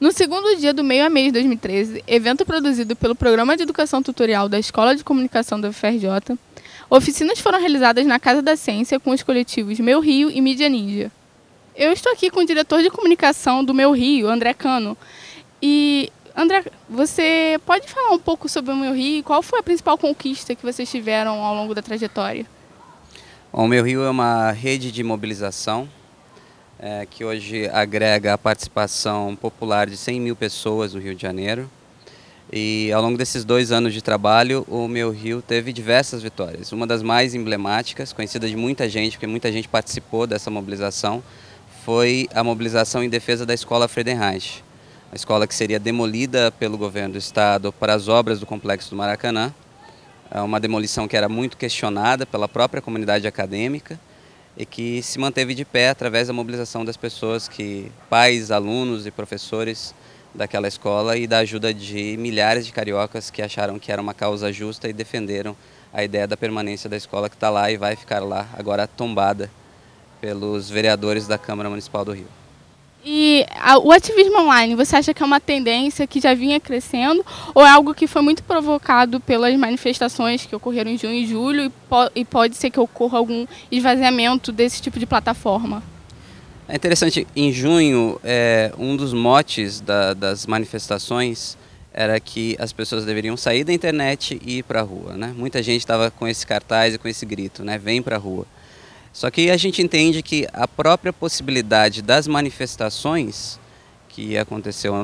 No segundo dia do Meio a Mês 2013, evento produzido pelo Programa de Educação Tutorial da Escola de Comunicação da UFRJ, oficinas foram realizadas na Casa da Ciência com os coletivos Meu Rio e Mídia Ninja. Eu estou aqui com o diretor de comunicação do Meu Rio, André Cano. E, André, você pode falar um pouco sobre o Meu Rio e qual foi a principal conquista que vocês tiveram ao longo da trajetória? O Meu Rio é uma rede de mobilização que hoje agrega a participação popular de 100 mil pessoas no Rio de Janeiro. E ao longo desses 2 anos de trabalho, o Meu Rio teve diversas vitórias. Uma das mais emblemáticas, conhecida de muita gente, porque muita gente participou dessa mobilização, foi a mobilização em defesa da escola Friedenreich, a escola que seria demolida pelo governo do estado para as obras do complexo do Maracanã. É uma demolição que era muito questionada pela própria comunidade acadêmica e que se manteve de pé através da mobilização das pessoas, pais, alunos e professores daquela escola e da ajuda de milhares de cariocas que acharam que era uma causa justa e defenderam a ideia da permanência da escola que está lá e vai ficar lá, agora tombada pelos vereadores da Câmara Municipal do Rio. E o ativismo online, você acha que é uma tendência que já vinha crescendo ou é algo que foi muito provocado pelas manifestações que ocorreram em junho e julho e pode ser que ocorra algum esvaziamento desse tipo de plataforma? É interessante, em junho, um dos motes das manifestações era que as pessoas deveriam sair da internet e ir para a rua, né? Muita gente estava com esse cartaz e com esse grito, né? Vem para a rua. Só que a gente entende que a própria possibilidade das manifestações que aconteceram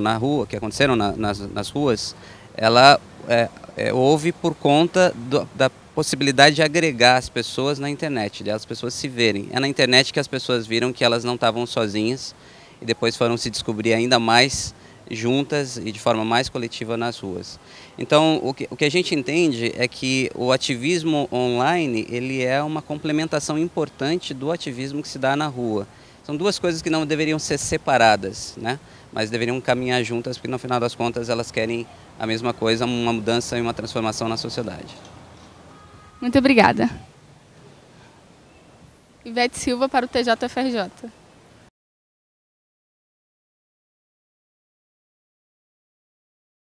nas ruas, ela houve por conta da possibilidade de agregar as pessoas na internet, de as pessoas se verem. É na internet que as pessoas viram que elas não estavam sozinhas e depois foram se descobrir ainda mais juntas e de forma mais coletiva nas ruas. Então, o que a gente entende é que o ativismo online, ele é uma complementação importante do ativismo que se dá na rua. São duas coisas que não deveriam ser separadas, né? Mas deveriam caminhar juntas, porque no final das contas elas querem a mesma coisa, uma mudança e uma transformação na sociedade. Muito obrigada. Ivete Silva para o TJFRJ.